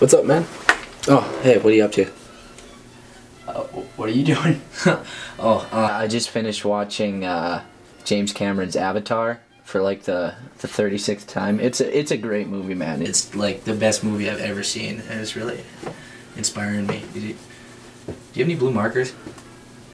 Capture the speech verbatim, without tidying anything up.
What's up, man? Oh, hey, what are you up to? Uh, what are you doing? oh, uh, I just finished watching uh, James Cameron's Avatar for like the the thirty-sixth time. It's a it's a great movie, man. It's like the best movie I've ever seen, and it's really inspiring me. Do you, do you have any blue markers?